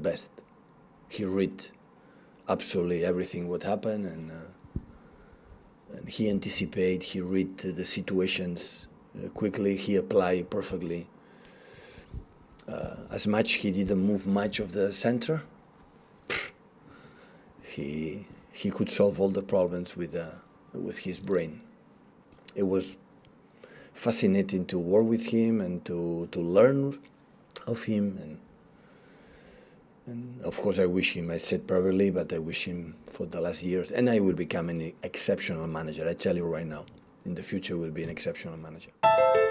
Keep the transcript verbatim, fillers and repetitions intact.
best. He read absolutely everything what happened, and, uh, and he anticipate, he read the situations uh, quickly, he applied perfectly. Uh, as much he didn't move much of the center, he he could solve all the problems with uh, with his brain. It was fascinating to work with him and to to learn of him, and and of course I wish him, I said probably, but I wish him for the last years, and I will become an exceptional manager. I tell you right now, in the future will be an exceptional manager.